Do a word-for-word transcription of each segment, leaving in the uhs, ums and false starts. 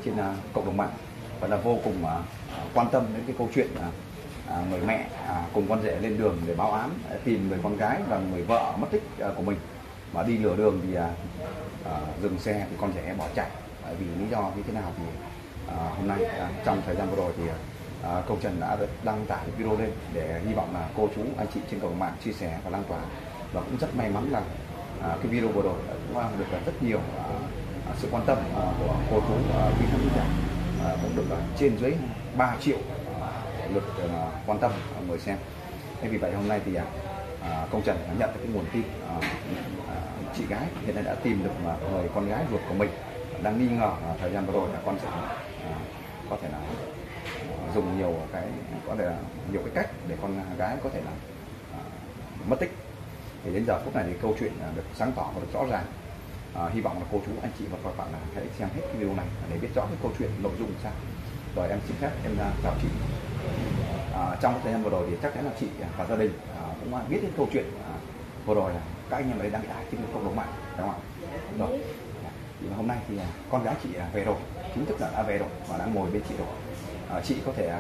trên uh, cộng đồng mạng và là vô cùng uh, quan tâm đến cái câu chuyện uh, uh, người mẹ uh, cùng con rể lên đường để báo án uh, tìm người con gái và người vợ mất tích uh, của mình, mà đi lừa đường thì uh, uh, dừng xe thì con rể bỏ chạy. Uh, vì lý do như thế nào thì uh, hôm nay uh, trong thời gian vừa rồi thì uh, Câu Trần đã đăng tải video lên để hy vọng là cô chú anh chị trên cộng đồng mạng chia sẻ và lan tỏa. Và cũng rất may mắn là uh, cái video vừa rồi cũng được uh, rất nhiều uh, sự quan tâm uh, của cô chú uh, quý khán giả, uh, cũng được uh, trên dưới ba triệu uh, lượt uh, quan tâm uh, người xem. Thế vì vậy hôm nay thì uh, Câu Trần đã nhận được cái nguồn tin uh, uh, chị gái hiện nay đã tìm được uh, người con gái ruột của mình đang nghi ngờ uh, thời gian vừa rồi là con sẽ uh, có thể là uh, dùng nhiều cái có thể là nhiều cái cách để con gái có thể là uh, mất tích. Thì đến giờ phút này thì câu chuyện uh, được sáng tỏ và được rõ ràng. À, hy vọng là cô chú anh chị và các bạn là hãy xem hết cái video này để biết rõ cái câu chuyện nội dung sao. Rồi em xin phép em uh, chào chị. À, trong thời gian vừa rồi thì chắc chắn là chị và gia đình uh, cũng biết đến câu chuyện uh, vừa rồi là các anh em ở đây đang tải trên cộng đồng mạng, đúng không ạ? Rồi. Thì hôm nay thì uh, con gái chị uh, về rồi, chính thức là đã về rồi và đang ngồi bên chị rồi. Uh, chị có thể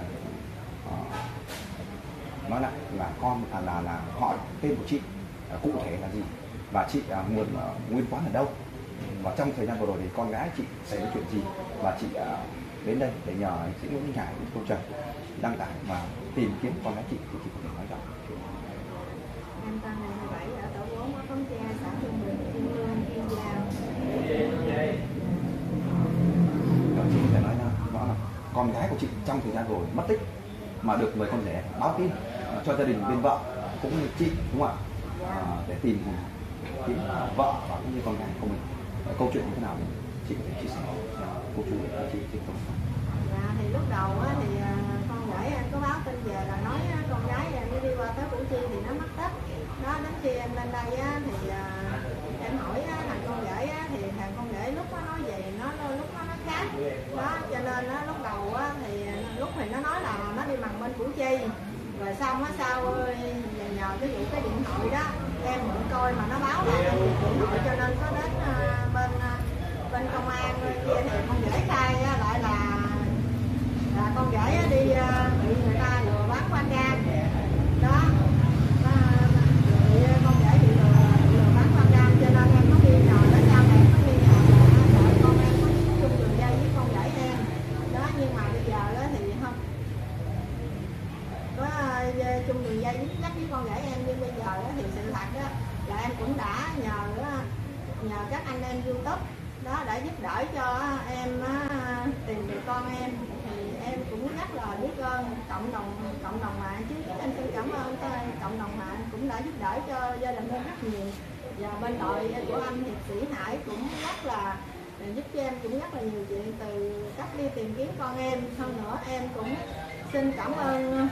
uh, nói lại là con à, là là hỏi tên của chị uh, cụ thể là gì và chị uh, nguồn uh, nguyên quán ở đâu, và trong thời gian vừa rồi thì con gái chị xảy ra chuyện gì và chị uh, đến đây để nhờ chị Nguyễn Minh Hải, Câu Trần đăng tải và tìm kiếm con gái chị thì chị có thể nói rõ. Em tên ngày hai mươi bảy ở tổ bốn ở Khóm Tre, xã Trung Bình, Kiên Lương, Kiên Giang. Rồi chị có thể nói là đó là con gái của chị trong thời gian rồi mất tích mà được người con rể báo tin uh, cho gia đình bên vợ cũng như chị, đúng không ạ? Uh, để tìm kiếm vợ và cũng như con gái của mình. Câu chuyện như thế nào thì chị có thể chia sẻ cho cô chú và chị trên cộng đồng. Dạ thì lúc đầu á, thì con rể em có báo tin về là nói con gái em đi qua tới Củ Chi thì nó mất tích. Đó, đến khi em lên đây á, thì uh, em hỏi á, thằng con rể á, thì thằng con rể lúc nó nói về nó lúc nó nói khác. Đó cho nên á, lúc đầu á, thì lúc thì nó nói là nó đi bằng bên Củ Chi, rồi xong á sau nhờ cái vụ cái điện thoại đó em mượn coi mà nó báo là điện thoại cho nên có đến uh, bên uh, bên công an kia thì con rể khai uh, lại là là con rể uh, đi uh, bị người ta lừa bán quan cam đó, uh, bị con rể bị lừa, lừa bán quan cam cho nên em có nghi ngờ đó, sao em có nghi ngờ là đợi con em có chung đường dây với con rể em đó, nhưng mà bây giờ đó thì không có uh, chung đường dây dắt với con rể em, nhưng bây giờ đó thì sự thật đó là em cũng đã nhờ nhờ các anh em YouTube đó đã giúp đỡ cho em tìm được con em, thì em cũng rất là biết ơn cộng đồng cộng đồng mạng chứ em xin cảm ơn cộng đồng mạng cũng đã giúp đỡ cho gia đình em rất nhiều, và bên đội của anh Hiệp Sĩ Hải cũng rất là giúp cho em cũng rất là nhiều chuyện từ cách đi tìm kiếm con em. Hơn nữa em cũng xin cảm ơn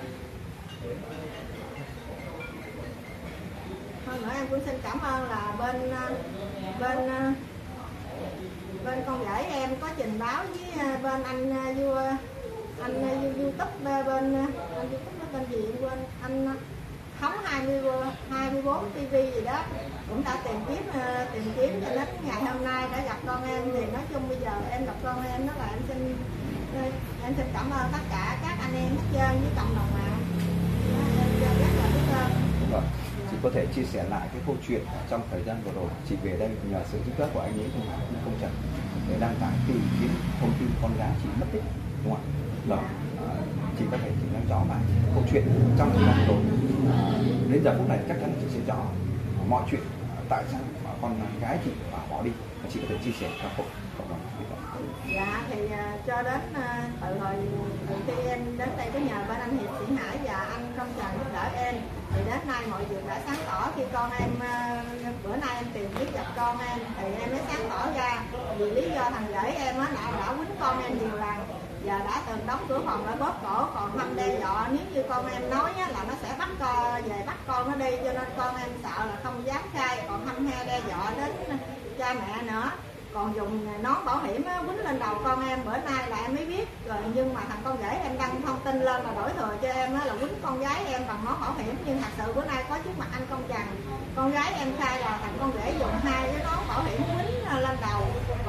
hơn nữa em cũng xin cảm ơn là bên bên bên con rể em có trình báo với bên anh vua anh YouTube bên anh YouTube nó tên gì quên, anh Thống hai mươi bốn ti vi gì đó cũng đã tìm kiếm tìm kiếm cho đến ngày hôm nay đã gặp con em. Thì nói chung bây giờ em gặp con em đó là em xin em xin cảm ơn tất cả các anh em hết trơn với cộng đồng mạng, em rất là biết ơn. Đúng rồi. Chị có thể chia sẻ lại cái câu chuyện trong thời gian vừa rồi chị về đây nhờ sự giúp đỡ của anh ấy không phải không Trần để đăng tải tìm kiếm thông tin con gái chị mất tích, đúng không ạ? Rồi à, chị có thể chỉ nói rõ lại câu chuyện trong thời gian vừa rồi. À, đến giờ phút này chắc chắn là chị sẽ rõ mọi chuyện tại sao mà con gái chị bỏ đi, và chị có thể chia sẻ cho cộng đồng. Dạ thì uh, cho đến uh, từ hồi từ khi em đến đây có nhờ bên anh Hiệp Sĩ Hải và anh Công Trần giúp đỡ em, thì đến nay mọi việc đã sáng tỏ. Khi con em uh, bữa nay em tìm biết gặp con em thì em mới sáng tỏ ra vì lý do thằng rể em á đã đã quýnh con em nhiều lần và đã từng đóng cửa phòng đã bóp cổ, còn hăm đe dọa nếu như con em nói á, là nó sẽ bắt con về bắt con nó đi, cho nên con em sợ là không dám khai, còn hăm he đe dọa đến cha mẹ nữa, còn dùng nón bảo hiểm á, quýnh lên đầu con em. Bữa nay là em mới biết rồi, nhưng mà thằng con rể em đăng thông tin lên là đổi thừa cho em á, là quýnh con gái em bằng nón bảo hiểm, nhưng thật sự bữa nay có trước mặt anh Công Trần con gái em khai là thằng con rể dùng hai cái nón bảo hiểm quýnh lên đầu,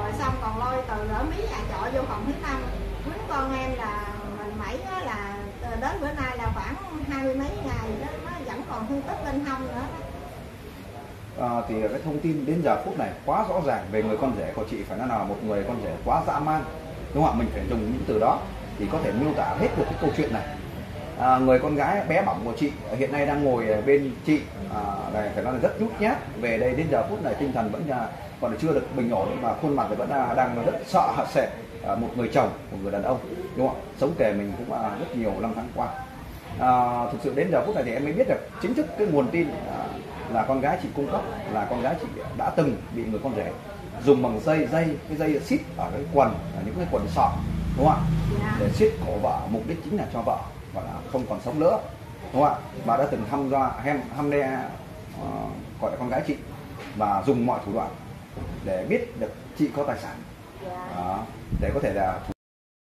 rồi xong còn lôi từ ở mí nhà trọ vô phòng thứ năm quýnh con em là mình mẩy là đến bữa nay là khoảng hai mươi mấy ngày đó, nó vẫn còn thương tích bên hông nữa. À, thì cái thông tin đến giờ phút này quá rõ ràng về người con rể của chị, phải nói là một người con rể quá dã man, đúng không ạ? Mình phải dùng những từ đó thì có thể miêu tả hết được cái câu chuyện này. À, người con gái bé bỏng của chị hiện nay đang ngồi bên chị, à, này phải nói là rất nhút nhát, về đây đến giờ phút này tinh thần vẫn là còn là chưa được bình ổn, mà khuôn mặt thì vẫn là đang rất sợ hãi sệt. À, một người chồng, một người đàn ông, đúng không ạ? Sống kề mình cũng là rất nhiều năm tháng qua. À, thực sự đến giờ phút này thì em mới biết được chính thức cái nguồn tin à, là con gái chị cung cấp là con gái chị đã từng bị người con rể dùng bằng dây dây cái dây xít ở cái quần, ở những cái quần sọt, đúng không ạ? Để siết cổ vợ, mục đích chính là cho vợ gọi là không còn sống nữa, đúng không ạ? Và đã từng hăm dọa hem hăm đe uh, gọi là con gái chị và dùng mọi thủ đoạn để biết được chị có tài sản, đó, để có thể là thủ,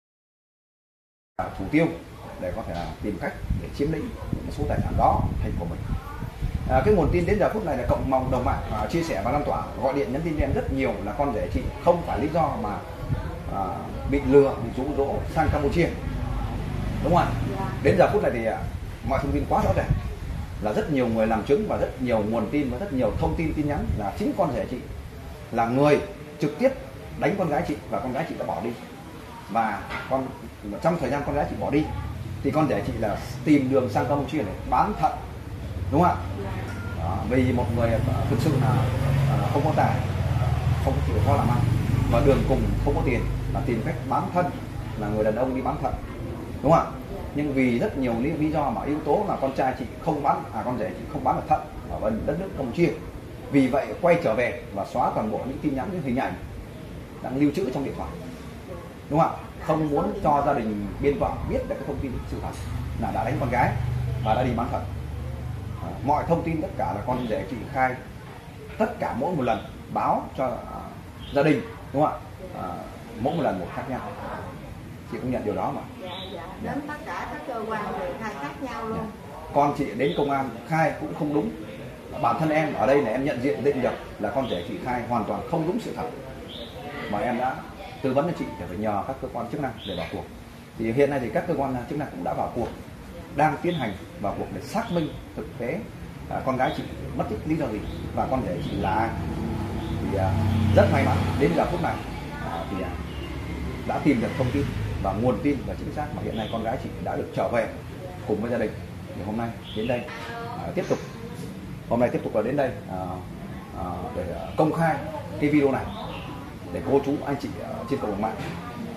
thủ tiêu, để có thể là tìm cách để chiếm lĩnh những số tài sản đó thành của mình. À, cái nguồn tin đến giờ phút này là cộng đồng đồng mạng à, chia sẻ và lan tỏa, gọi điện nhắn tin em rất nhiều là con rể chị không phải lý do mà à, bị lừa, bị dụ dỗ sang Campuchia, đúng không ạ? Đến giờ phút này thì à, mọi thông tin quá rõ ràng, là rất nhiều người làm chứng và rất nhiều nguồn tin và rất nhiều thông tin tin nhắn là chính con rể chị là người trực tiếp đánh con gái chị và con gái chị đã bỏ đi. Và con trong thời gian con gái chị bỏ đi thì con rể chị là tìm đường sang Campuchia để bán thận, đúng không ạ? Đó, vì một người thực sự là không có tài, không chịu khó làm ăn, và đường cùng không có tiền là tìm cách bán thân, là người đàn ông đi bán thận, đúng không ạ? Nhưng vì rất nhiều lý do mà yếu tố là con trai chị không bán, à con rể chị không bán được thận ở bên đất nước Campuchia, vì vậy quay trở về và xóa toàn bộ những tin nhắn, những hình ảnh đang lưu trữ trong điện thoại, đúng không ạ? Không muốn cho gia đình bên vợ biết được cái thông tin sự thật là đã đánh con gái và đã đi bán thận. À, mọi thông tin tất cả là con rể chị khai tất cả mỗi một lần báo cho uh, gia đình, đúng không ạ? À, mỗi một lần một khác nhau. Chị cũng nhận điều đó mà. Dạ, dạ. Đến tất cả các cơ quan đều khai khác nhau luôn. Con chị đến công an khai cũng không đúng. Bản thân em ở đây là em nhận diện định được là con rể chị khai hoàn toàn không đúng sự thật, mà em đã tư vấn cho chị để phải nhờ các cơ quan chức năng để vào cuộc. Thì hiện nay thì các cơ quan chức năng cũng đã vào cuộc, đang tiến hành vào cuộc để xác minh thực tế à, con gái chị mất tích lý do gì và con rể chị là ai. Thì à, rất may mắn đến giờ phút này à, thì à, đã tìm được thông tin và nguồn tin và chính xác, mà hiện nay con gái chị đã được trở về cùng với gia đình. Thì hôm nay đến đây à, tiếp tục hôm nay tiếp tục là đến đây à, à, để à, công khai cái video này để cô chú anh chị uh, trên cộng đồng mạng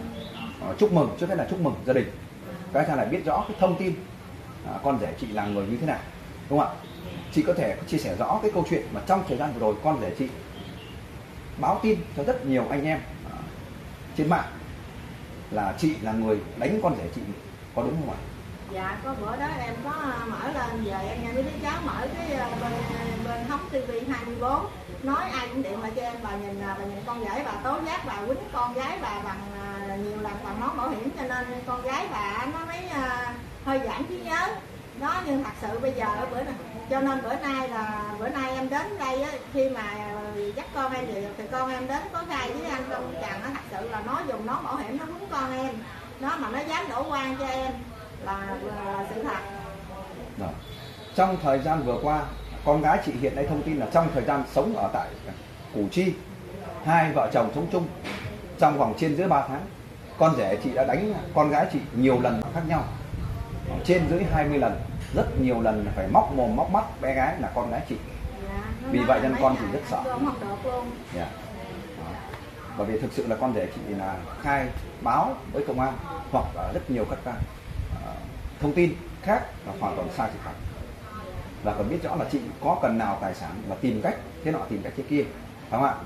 uh, chúc mừng, trước hết là chúc mừng gia đình cái thằng này biết rõ cái thông tin uh, con rể chị là người như thế nào, đúng không ạ? Chị có thể chia sẻ rõ cái câu chuyện mà trong thời gian vừa rồi con rể chị báo tin cho rất nhiều anh em uh, trên mạng là chị là người đánh con rể chị, có đúng không ạ? Dạ, có bữa đó em có mở lên về em nghe mấy đứa cháu mở cái bên bên hóng ti vi hai mươi bốn nói ai cũng điện lại cho em, bà nhìn bà nhìn con rể bà tố giác bà quýnh con gái bà bằng nhiều lần bằng nón bảo hiểm, cho nên con gái bà nó mới uh, hơi giảm trí nhớ đó. Nhưng thật sự bây giờ ở bữa này, cho nên bữa nay là bữa nay em đến đây á, khi mà dắt con em về thì con em đến có khai với anh Công Trần, nó thật sự là nó dùng nón bảo hiểm nó quýnh con em đó, mà nó dám đổ oan cho em là, là sự thật. Đó. Trong thời gian vừa qua, con gái chị hiện nay thông tin là trong thời gian sống ở tại Củ Chi, hai vợ chồng sống chung trong vòng trên dưới ba tháng, con rể chị đã đánh con gái chị nhiều lần khác nhau, trên dưới hai mươi lần, rất nhiều lần phải móc mồm móc mắt bé gái là con gái chị. Dạ, vì vậy nên con chị rất sợ. Dạ. Bởi vì thực sự là con rể chị là khai báo với công an hoặc là rất nhiều các uh, thông tin khác là hoàn toàn sai sự thật, và còn biết rõ là chị có cần nào tài sản và tìm cách thế nọ tìm cách thế kia, phải không ạ?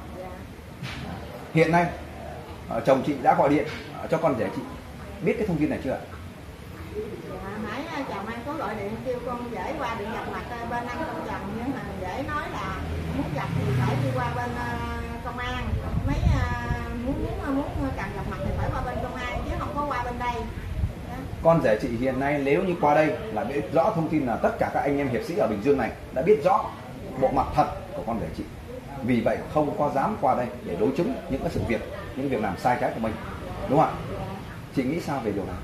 Hiện nay uh, chồng chị đã gọi điện uh, cho con rể chị biết cái thông tin này chưa ạ? Dạ, nãy chồng em có gọi điện kêu con rể qua điện gặp mặt bên anh Công Trần, nhưng mà rể nói là muốn gặp thì phải đi qua bên uh, công an, mấy uh, muốn muốn muốn cần gặp mặt thì phải qua bên công an chứ không có qua bên đây. Đó. Con rể chị hiện nay nếu như qua đây là biết rõ thông tin là tất cả các anh em hiệp sĩ ở Bình Dương này đã biết rõ bộ mặt thật của con rể chị, vì vậy không có dám qua đây để đối chứng những cái sự việc những việc làm sai trái của mình, đúng không ạ? Chị nghĩ sao về điều này?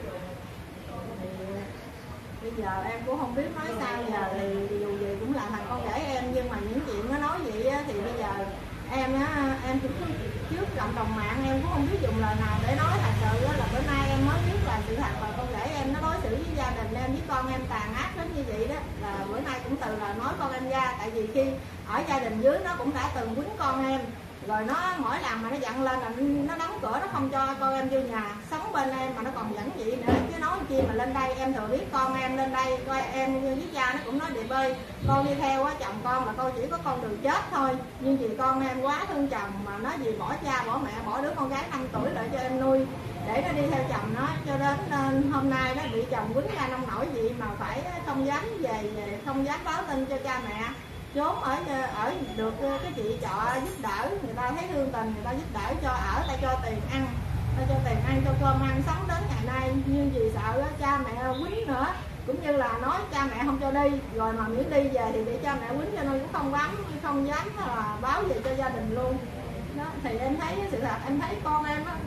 Bây giờ em cũng không biết nói sao giờ, thì dù gì cũng là thằng con rể em, nhưng mà những chuyện nó nói vậy á, thì bây giờ em á, em cũng trước cộng đồng mạng em cũng không biết dùng lời nào để nói. Thật sự là bữa nay em mới biết là sự thật là con rể em nó đối xử với gia đình em với con em tàn ác đến như vậy đó. Là bữa nay cũng từ là nói con em ra, tại vì khi ở gia đình dưới nó cũng đã từng quýnh con em, rồi nó mỗi lần mà nó giận lên là nó đóng cửa, nó không cho con em vô nhà sống bên em, mà nó còn dẫn vậy nữa chứ nói chi mà lên đây. Em thừa biết con em lên đây coi em với cha nó cũng nói địa bơi, con đi theo á chồng con là con chỉ có con đường chết thôi, nhưng vì con em quá thương chồng mà nó vì bỏ cha bỏ mẹ bỏ đứa con gái năm tuổi lại cho em nuôi để nó đi theo chồng nó, cho đến uh, hôm nay nó bị chồng quýnh ra nông nổi gì mà phải không dám về, về không dám báo tin cho cha mẹ, trốn ở ở được cái chị trọ giúp đỡ, người ta thấy thương tình người ta giúp đỡ cho ở, ta cho tiền ăn, ta cho tiền ăn cho cơm ăn sống đến ngày nay. Nhưng vì sợ đó, cha mẹ quýnh nữa, cũng như là nói cha mẹ không cho đi, rồi mà miễn đi về thì bị cha mẹ quýnh cho nên cũng không dám không dám là báo về cho gia đình luôn đó. Thì em thấy sự thật, em thấy con em á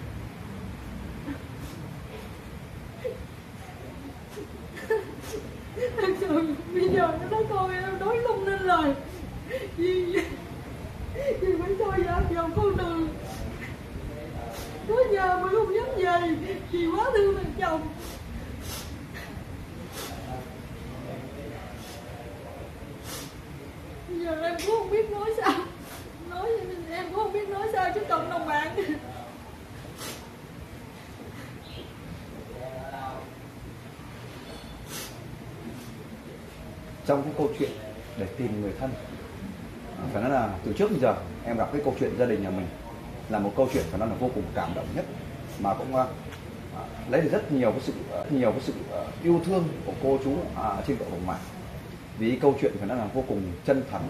thật sự bây giờ nó nói con em nói không nên lời, vì vì phải cho ra vào con đường, có nhà mà không dám về vì quá thương thằng chồng. Bây giờ em cũng không biết nói sao, nói em cũng không biết nói sao chứ cộng đồng mạng. Trong cái câu chuyện để tìm người thân, phải nói là từ trước đến giờ em gặp cái câu chuyện gia đình nhà mình là một câu chuyện phải nói là vô cùng cảm động nhất, mà cũng uh, lấy được rất nhiều cái sự uh, nhiều cái sự uh, yêu thương của cô chú uh, trên cộng đồng mạng. Vì câu chuyện phải nói là vô cùng chân thật.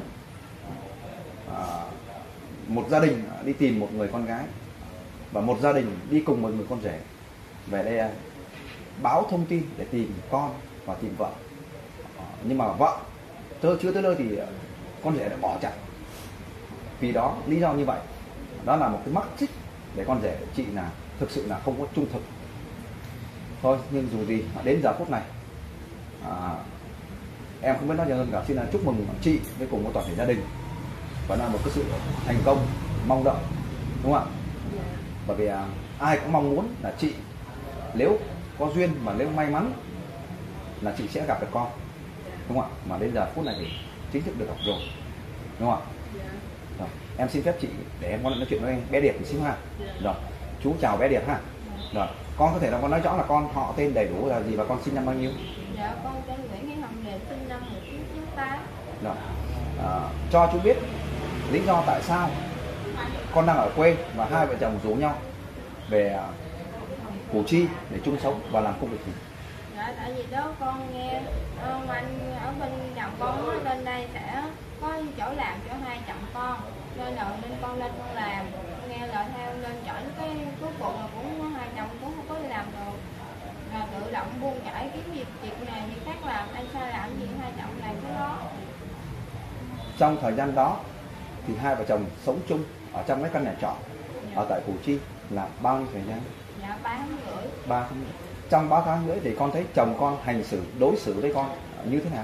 Uh, một gia đình đi tìm một người con gái và một gia đình đi cùng một người con rể về đây uh, báo thông tin để tìm con và tìm vợ. Nhưng mà vợ chưa tới nơi thì con rể đã bỏ chạy. Vì đó, lý do như vậy, đó là một cái mắc xích để con rể chị là thực sự là không có trung thực. Thôi, nhưng dù gì đến giờ phút này à, em không biết nói gì hơn cả, xin là chúc mừng chị với cùng một toàn thể gia đình, và là một cái sự thành công mong đợi, đúng không ạ? Bởi vì à, ai cũng mong muốn là chị nếu có duyên mà nếu may mắn là chị sẽ gặp được con, đúng không ạ? Mà đến giờ phút này thì chính thức được gặp rồi, đúng không ạ? Rồi, em xin phép chị để em có nói chuyện với em bé Điệp một xíu ha. Rồi, chú chào bé Điệp ha. Rồi, con có thể là con nói rõ là con họ tên đầy đủ là gì và con sinh năm bao nhiêu? Dạ, con tên Nguyễn Thị Hồng Điệp, sinh năm một nghìn chín trăm chín mươi tám. Rồi, à, cho chú biết lý do tại sao con đang ở quê và hai vợ chồng rủ nhau về Củ Chi để chung sống và làm công việc gì? Dạ, tại vì đó con nghe uh, anh ở bên chồng con nói lên đây sẽ có chỗ làm cho hai chồng con, nên là nên con lên con làm, nghe lời theo lên chọn cái cuối cùng là cũng hai chồng cũng không có đi làm được, là tự động buông chải kiếm việc việc này việc khác làm, anh sai làm gì hai chồng làm cái đó. Trong thời gian đó thì hai vợ chồng sống chung ở trong cái căn nhà trọ ở tại Củ Chi là bao nhiêu thời gian? Dạ, ba tháng rưỡi. Ba tháng rưỡi. Trong ba tháng rưỡi thì con thấy chồng con hành xử đối xử với con như thế nào?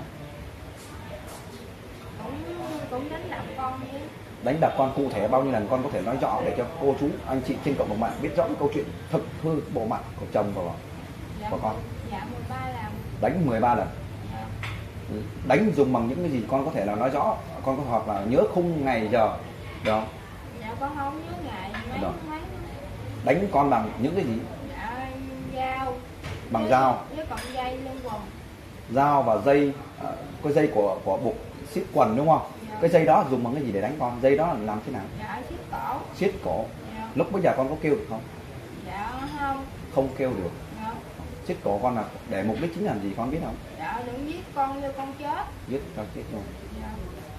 Cũng cũng đánh đập con chứ. Đánh đập con cụ thể bao nhiêu lần, con có thể nói rõ để cho cô chú anh chị trên cộng đồng mạng biết rõ cái câu chuyện thực hư bộ mặt của chồng và Dạ, của con. dạ mười ba lần. Đánh mười ba lần. Dạ. Đánh dùng bằng những cái gì con có thể là nói rõ, con có hoặc là nhớ khung ngày giờ được không? Dạ, con không nhớ ngày mấy Rồi. tháng. Đánh con bằng những cái gì? Dạ, dao. Bằng với, dao. với cọng dây lưng quần. Dao và dây, uh, cái dây của của buộc siết quần đúng không? Dạ. Cái dây đó dùng bằng cái gì để đánh con? Dây đó là làm thế nào? Dạ, siết cổ. Siết cổ. Dạ. Lúc bây giờ con có kêu được không? Dạ không. Không kêu được. Dạ. Siết cổ con là để mục đích chính là gì con biết không? Dạ, đừng giết con như con chết. Giết con chết luôn. Dạ.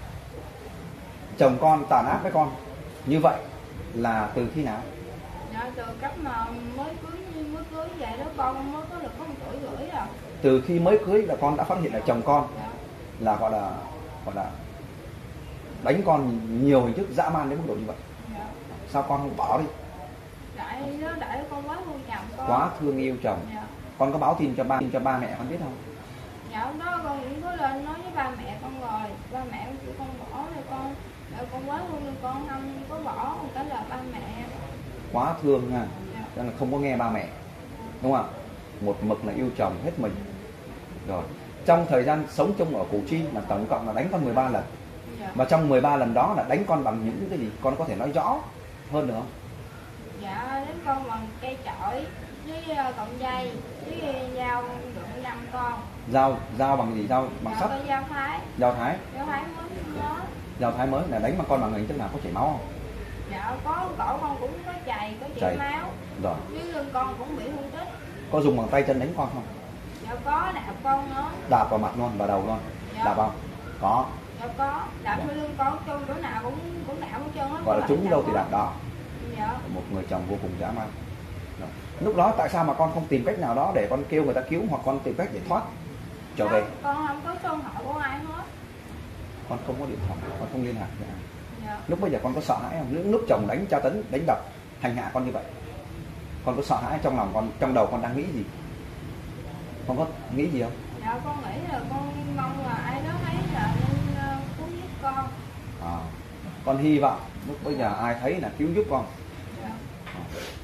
Chồng con tàn ác với con như vậy là từ khi nào? Dạ, từ cấp mà mới cưới mới cưới vậy đó, con mới có được có một tuổi rưỡi rồi. Từ khi mới cưới là con đã phát hiện là chồng con Dạ. là gọi là gọi là đánh con nhiều hình thức dã man đến mức độ như vậy. Dạ. Sao con không bỏ đi? Tại nó đợi con quá thương chồng con. Quá thương yêu chồng. Dạ. Con có báo tin cho ba tin cho ba mẹ con biết không? Dạ hôm đó con cũng có lên nói với ba mẹ con rồi, ba mẹ con kêu con bỏ rồi con, đợi con quá thương nên con không có bỏ một cái lời ba mẹ. Quá thương ha. Dạ. Cho nên là không có nghe ba mẹ, đúng không ạ? Một mực là yêu chồng hết mình. Rồi trong thời gian sống chung ở Củ Chi là tổng cộng là đánh con mười ba lần. Dạ. Và trong mười ba lần đó là đánh con bằng những cái gì? Con có thể nói rõ hơn được không? Dạ đánh con bằng cây chổi với cọng dây với dao đựng năm con. Dao dao bằng gì? Dao bằng Dạ, sắt. có dao thái. Dao thái. Dao thái mới mới. Dao thái mới là đánh bằng con bằng hình thức nào, có chảy máu không? Dạ có, cổ con cũng có chày, có chảy Chảy. máu. Rồi. Với lưng con cũng bị thương tích. Có dùng bằng tay chân đánh con không? Dạ có, đạp con nữa. Đạp vào mặt luôn, vào đầu luôn. Dạ. Đạp không? Có. Dạ có, đạp Dạ. vô lưng con chung chỗ nào cũng cũng đạp hết trơn hết. Gọi là trúng đâu thì đạp đó. Dạ. Một người chồng vô cùng dã man. Rồi. Lúc đó tại sao mà con không tìm cách nào đó để con kêu người ta cứu, hoặc con tìm cách để thoát trở về? Con không có số điện thoại của ai hết. Con không có điện thoại, con không liên lạc với ai. Dạ. Lúc bây giờ con có sợ hãi không? Những lúc chồng đánh tra tấn, đánh đập, hành hạ con như vậy, con có sợ hãi trong lòng con, trong đầu con đang nghĩ gì? Con có nghĩ gì không? Dạ con nghĩ là con mong là ai đó thấy là nên uh, cứu giúp con. À, con hy vọng lúc bây giờ ai thấy là cứu giúp con. Dạ. À.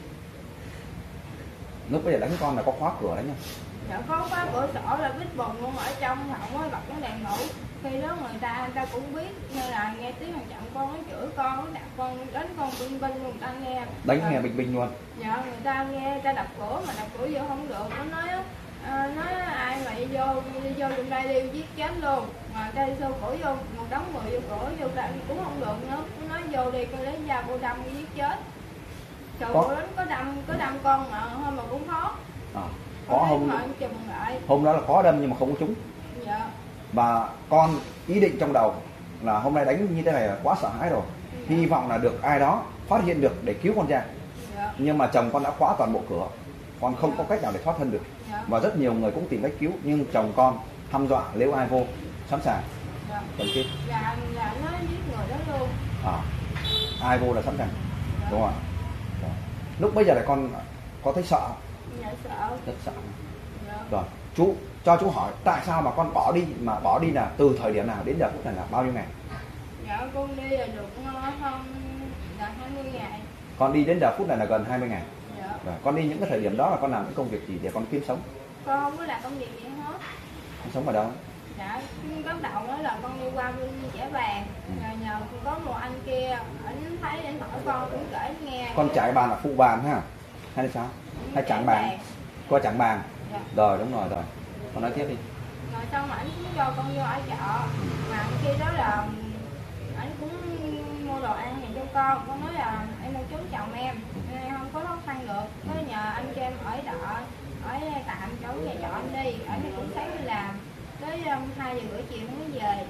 Lúc bây giờ đánh con là có khóa cửa đánh không? Dạ có khóa cửa sổ là bít bùng luôn, ở trong không có bật cái đèn ngủ. Khi đó người ta người ta cũng biết, như là nghe tiếng thằng chồng con nó chửi con, nó đạp con, đánh con binh binh luôn, người ta nghe. Đánh Rồi, nghe bình bình luôn. dạ người ta nghe, người ta đập cửa mà đập cửa vô không được, nó nói á, à, nói ai mà đi vô đi vô trong đây đi giết chết luôn, mà người ta đi xô cửa vô một đống người vô cửa vô đây cũng không được nữa, nó nói vô đi coi lấy dao cô đâm giết chết. Trời Có. ơi, có đâm có đâm con mà thôi mà cũng khó. À, có hôm mà chùm lại. hôm đó là có đâm nhưng mà không có trúng. Dạ. Và con ý định trong đầu là hôm nay đánh như thế này là quá sợ hãi rồi, hy vọng là được ai đó phát hiện được để cứu con ra. Dạ. Nhưng mà chồng con đã khóa toàn bộ cửa, con không có cách nào để thoát thân được. Dạ. Và rất nhiều người cũng tìm cách cứu, nhưng chồng con hăm dọa nếu ai vô sẵn sàng Dạ. cần chết. Dạ, dạ nó giết người đó luôn. À, ai vô là sẵn sàng, Dạ. đúng không ạ? Rồi. Lúc bây giờ là con có thấy sợ không? Dạ sợ. Rất sợ. Dạ. Rồi chú cho chú hỏi tại sao mà con bỏ đi, mà bỏ đi là từ thời điểm nào đến giờ phút này là bao nhiêu ngày? Dạ con đi là được hơn là hai mươi ngày. Con đi đến giờ phút này là gần hai mươi ngày. Dạ. Rồi, con đi những cái thời điểm đó là con làm những công việc gì để con kiếm sống? Con không có làm công việc gì hết. Con sống ở đâu? Dạ, bắt đầu đó là con đi qua bên Chẻ Vàng, Ừ. rồi nhờ có một anh kia, anh thấy anh hỏi con cũng kể nghe. Con trải bàn là phụ bàn ha? Hay là sao? Hay chặng bàn? Qua chặng bàn. Dạ. Rồi đúng rồi rồi. Con nói tiếp đi. Rồi xong mà anh cũng cho con vô ở chợ, mà anh kia đó là anh cũng mua đồ ăn này cho con. Con nói là em đang trốn chồng em, em không có khó khăn được, có nhờ anh cho em ở đợ, ở tạm chỗ nhà trọ anh đi, ở đây cũng sáng đi làm, tới um, hai giờ rưỡi chiều mới về.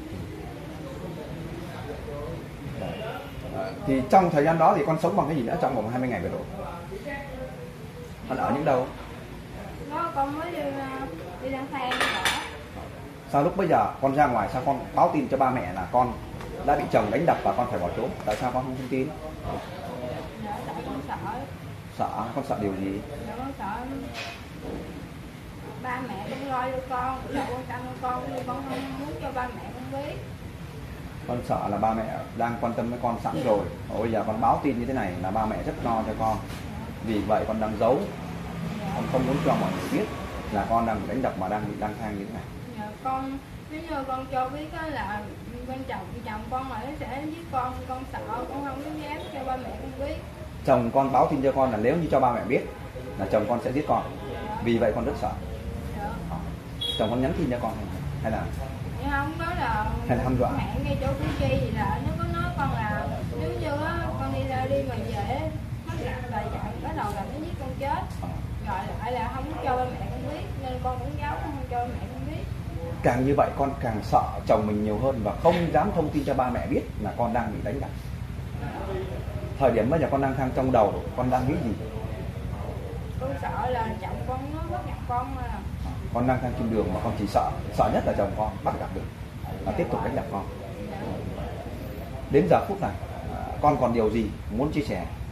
Thì trong thời gian đó thì con sống bằng cái gì nữa trong vòng hai mươi ngày vừa rồi? Con ở những đâu? Đó con mới đi, uh, đi lang thang ở. Sao lúc bây giờ con ra ngoài sao con báo tin cho ba mẹ là con đã bị chồng đánh đập và con phải bỏ trốn? Tại sao con không thông tin? Dạ, tại con sợ. Sợ, con sợ điều gì? Dạ con sợ ba mẹ không lo cho con, sợ quan tâm cho con, nhưng con không muốn cho ba mẹ con biết. Con sợ là ba mẹ đang quan tâm với con sẵn rồi, và bây giờ con báo tin như thế này là ba mẹ rất lo cho con, vì vậy con đang giấu, con không muốn cho mọi người biết là con đang bị đánh đập mà đang bị lang thang như thế này. Dạ, con nếu như con cho biết đó là bên chồng chồng con mà nó sẽ giết con, con sợ, con không có dám cho ba mẹ con biết. Chồng con báo tin cho con là nếu như cho ba mẹ biết là chồng con sẽ giết con, vì vậy con rất sợ. Dạ. Chồng con nhắn tin cho con hay là Nhưng không có là hay là hăm dọa? hẹn ngay chỗ Củ Chi gì là nó có nói con là nếu như á con đi ra đi mà về mất lạc là dạy bắt đầu là nó giết con chết, rồi lại là không cho ba mẹ con biết, nên con cũng giấu không cho ba mẹ con biết. Càng như vậy con càng sợ chồng mình nhiều hơn và không dám thông tin cho ba mẹ biết là con đang bị đánh đập. Thời điểm bây giờ con đang thang trong đầu, con đang nghĩ gì? Con sợ là chồng con nó bắt gặp con mà. Con đang thang trên đường mà con chỉ sợ, sợ nhất là chồng con bắt gặp được và tiếp tục đánh đập con. Đến giờ phút này con còn điều gì muốn chia sẻ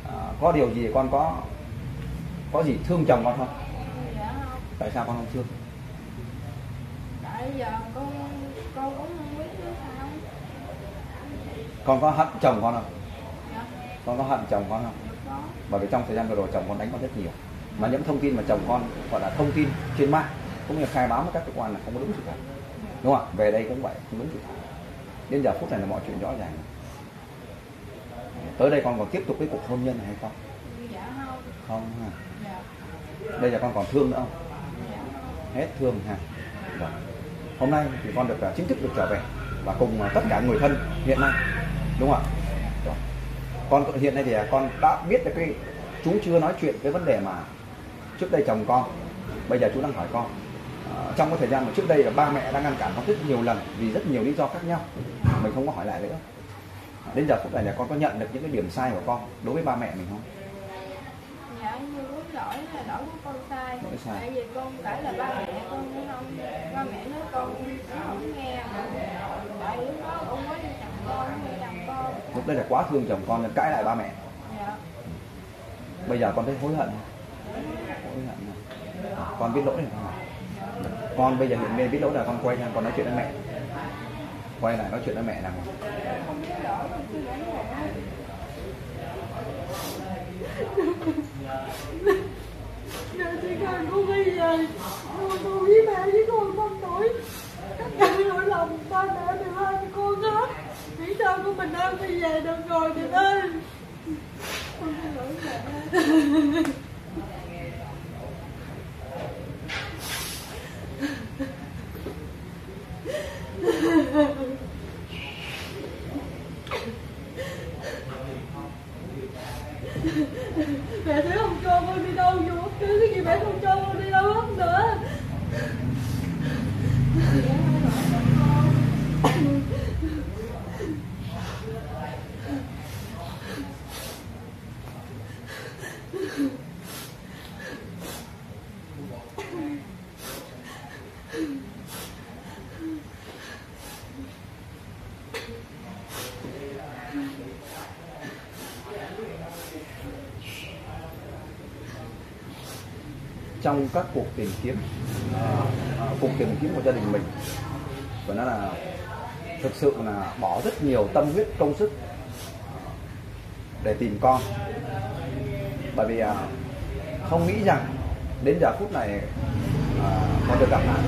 À, có điều gì con có có gì thương chồng con không? Dạ không. Tại sao con không thương? Tại giờ con con cũng không biết nữa sao. Con có hận chồng con không? Dạ. Con có hận chồng con không? Có. Bởi vì trong thời gian vừa rồi chồng con đánh con rất nhiều, mà những thông tin mà chồng con gọi là thông tin trên mạng cũng như khai báo với các cơ quan là không có đúng sự thật, đúng không? Về đây cũng vậy, không đúng sự thật. Đến giờ phút này là mọi chuyện rõ ràng. Tới đây con còn tiếp tục cái cuộc hôn nhân này hay không? Dạ không. Không ha. Dạ. Bây giờ con còn thương nữa không? Dạ không. Hết thương ha. Rồi. Hôm nay thì con được chính thức được trở về và cùng tất cả người thân hiện nay, đúng không ạ? Rồi. Con hiện nay thì con đã biết được cái chú chưa nói chuyện cái vấn đề mà trước đây chồng con, bây giờ chú đang hỏi con. À, trong cái thời gian mà trước đây là ba mẹ đang ngăn cản con rất nhiều lần vì rất nhiều lý do khác nhau, mình không có hỏi lại nữa. À, đến giờ phút này là con có nhận được những cái điểm sai của con đối với ba mẹ mình không? Dạ như muốn lỗi là lỗi của con sai. Lỗi sai. Tại vì con cãi là ba mẹ con cũng không, ba mẹ nói con cũng không nghe. Tại lúc đó con có đi chồng con, đi chồng con. Lúc đây là quá thương chồng con nên cãi lại ba mẹ. Dạ. Bây giờ con thấy hối hận không? Hối hận không? Con biết lỗi rồi không? Con bây giờ hiện nay biết lỗi là con quay sang con nói chuyện với mẹ, quay lại nói chuyện với mẹ nào. Không biết lỗi con cứ đánh mẹ. Giờ chỉ cần con đi về, con con với mẹ với con năm tuổi, tất cả nỗi lòng ba mẹ đều hai cho con hết. Nghĩ sao con mình đang đi về được rồi thì ơi. Con xin lỗi mẹ. Mẹ sẽ không cho con đi đâu, dù bất cứ cái gì mẹ không cho con đi đâu hết nữa. Trong các cuộc tìm kiếm, uh, cuộc tìm kiếm của gia đình mình, và nó là thực sự là bỏ rất nhiều tâm huyết công sức để tìm con, bởi vì uh, không nghĩ rằng đến giờ phút này uh, con được gặp lại.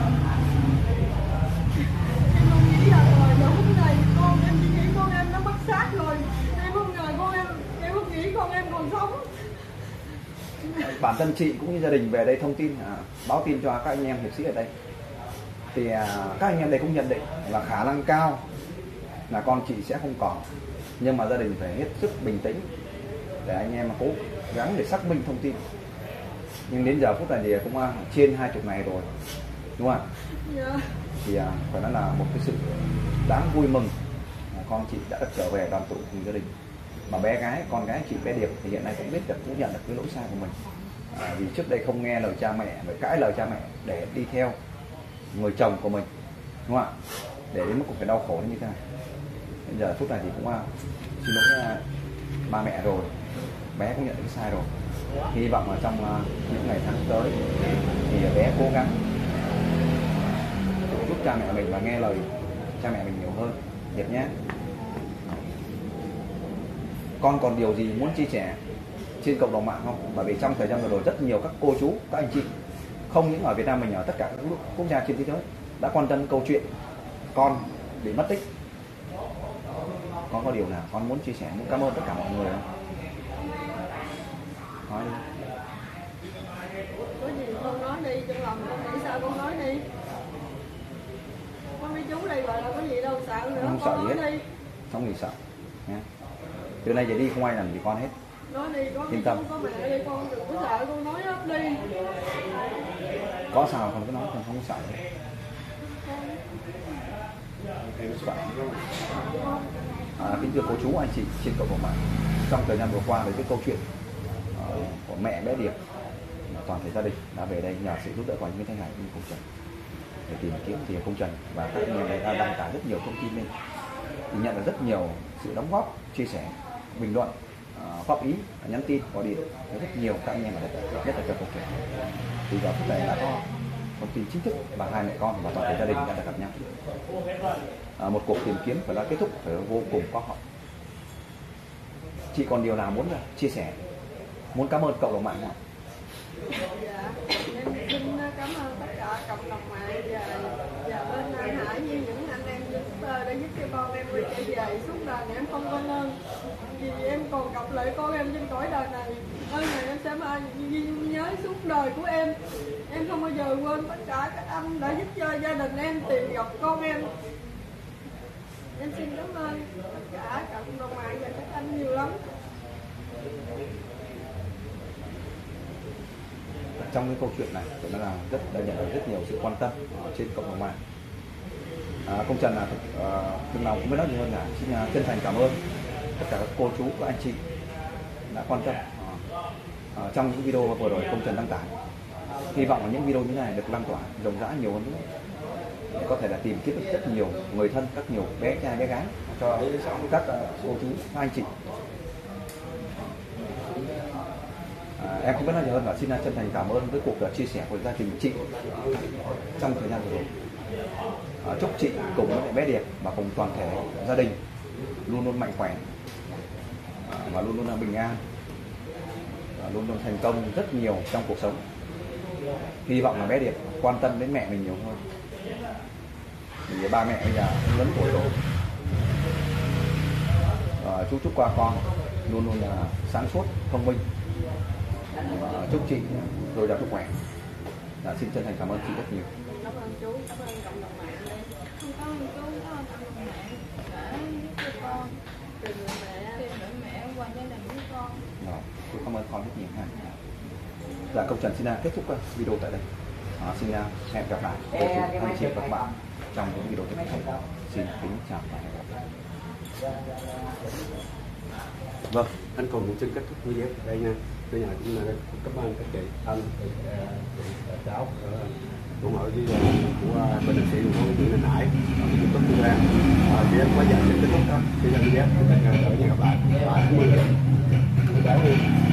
Em không nghĩ là rồi, giờ phút này con em chỉ nghĩ con em nó mất xác rồi. Em không ngờ con em, em không nghĩ con em còn sống. Bản thân chị cũng như gia đình về đây thông tin, à, báo tin cho các anh em hiệp sĩ ở đây, thì à, các anh em đây cũng nhận định là khả năng cao là con chị sẽ không còn, nhưng mà gia đình phải hết sức bình tĩnh để anh em cố gắng để xác minh thông tin. Nhưng đến giờ phút này thì cũng à, trên hai chục ngày rồi, đúng không ạ? Dạ. Thì à, phải nói là một cái sự đáng vui mừng, à, con chị đã được trở về đoàn tụ cùng gia đình. Mà bé gái, con gái chị bé Điệp thì hiện nay cũng biết được, cũng nhận được cái lỗi sai của mình, à, vì trước đây không nghe lời cha mẹ, phải cãi lời cha mẹ để đi theo người chồng của mình, đúng không ạ? Để đến mức cũng phải đau khổ như thế này. Bây giờ phút này thì cũng uh, xin lỗi uh, ba mẹ rồi, bé cũng nhận được cái sai rồi. Hy vọng là trong uh, những ngày tháng tới thì bé cố gắng giúp cha mẹ mình và nghe lời cha mẹ mình nhiều hơn, Điệp nhé. Con còn điều gì muốn chia sẻ trên cộng đồng mạng không? Bởi vì trong thời gian vừa rồi rất nhiều các cô chú, các anh chị, không những ở Việt Nam mình, ở tất cả các quốc gia trên thế giới đã quan tâm câu chuyện con bị mất tích. Con có điều nào con muốn chia sẻ, muốn cảm ơn tất cả mọi người không? Nói đi. Có gì con nói đi, trong lòng con nghĩ sao con nói đi. Con với chú đây gọi là có gì đâu sợ nữa, Không con sợ nói gì hết. đi. Không gì sợ nha. Từ nay về đi không ai làm gì con hết. Nói đi, có Yên tâm. chú, có mẹ đi, con đừng có sợ, con nói hết đi. Có sao con cứ nói, con không sợ. À, kính thưa cô chú, anh chị trên cộng đồng mạng, trong thời gian vừa qua với cái câu chuyện uh, của mẹ bé Điệp, toàn thể gia đình đã về đây nhờ sự giúp đỡ của những thế này như công Trần để tìm kiếm thì công Trần và các anh em đã đăng tải rất nhiều thông tin lên, thì nhận được rất nhiều sự đóng góp, chia sẻ, bình luận uh, góp ý, nhắn tin, gọi điện rất nhiều các anh em ở đây, nhất là cho câu chuyện. Thì giờ phút này đã có thông tin chính thức và hai mẹ con và toàn thể gia đình đã được gặp nhau. À, một cuộc tìm kiếm phải đã kết thúc phải vô cùng có hậu. Chị còn điều nào muốn chia sẻ, muốn cảm ơn cộng đồng mạng nào? Dạ, em xin cảm ơn tất cả cộng đồng mạng và, và bên An Hải như những anh em youtuber đã giúp cho con em quay trở về suốt đời này em không có ơn. Vì em còn gặp lại con em trên cõi đời này, ơn này em sẽ mãi ghi nhớ suốt đời của em. Em không bao giờ quên tất cả các anh đã giúp cho gia đình em tìm gặp con em. Em xin cảm ơn tất cả cộng đồng mạng và các anh nhiều lắm. Trong cái câu chuyện này tôi nói là rất đã nhận được rất nhiều sự quan tâm ở trên cộng đồng mạng. À, công Trần là chừng nào cũng biết nói nhiều hơn là xin chân thành cảm ơn tất cả các cô chú, các anh chị đã quan tâm à, trong những video vừa rồi công Trần đăng tải. Hy vọng là những video như thế này được lan tỏa rộng rãi nhiều hơn nữa để có thể là tìm kiếm được rất nhiều người thân, các nhiều bé trai bé gái cho các cô chú, các anh chị. À, em không biết nói gì hơn là xin chân thành cảm ơn với cuộc chia sẻ của gia đình chị trong thời gian vừa rồi. À, chúc chị cùng với bé Điệp và cùng toàn thể gia đình luôn luôn mạnh khỏe à, và luôn luôn là bình an, và luôn luôn thành công rất nhiều trong cuộc sống. Hy vọng là bé Điệp quan tâm đến mẹ mình nhiều hơn. Vì ba mẹ bây giờ lớn tuổi rồi. À, chú chúc qua con luôn luôn là sáng suốt, thông minh. À, chúc chị dồi dào sức khỏe. À, xin chân thành cảm ơn chị rất nhiều. Cảm ơn chú, cảm ơn cộng đồng mạng đây. Không có ơn chú, có ơn cộng đồng mạng đã giúp cho con Tìm người mẹ, tìm được mẹ qua gia đình của con. Rồi, tôi cảm ơn con rất nhiều ha. Dạ, công Trần xin kết thúc video tại đây. À, xin hẹn gặp lại cô chú, anh chị và các bạn trong những video tiếp theo. Xin kính chào và hẹn gặp lại. Vâng, anh còn một chân kết thúc video đây nha. Bây giờ cũng là cảm ơn các chị, anh, chị, chị cháu ủng hộ với của bên đại sĩ của Nguyễn Thanh Hải, chúng tôi cũng đang chị em quá giờ sẽ kết thúc đó. Bây giờ video chúng ta gặp lại. Cảm ơn.